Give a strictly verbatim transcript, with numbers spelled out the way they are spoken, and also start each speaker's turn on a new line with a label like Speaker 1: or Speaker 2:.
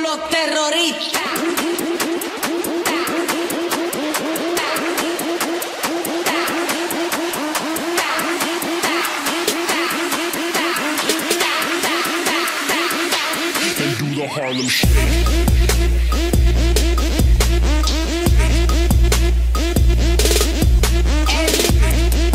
Speaker 1: los terroristas.
Speaker 2: And do the Harlem Shake.
Speaker 1: El